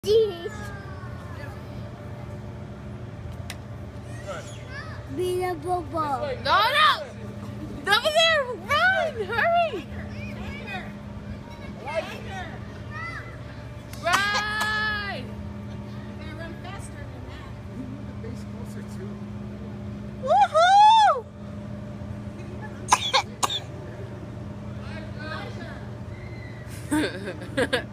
Jeez. Be a bubble. No! Over there! Run! Hurry! Run! Gotta run faster than that. Move the base closer too. Woohoo!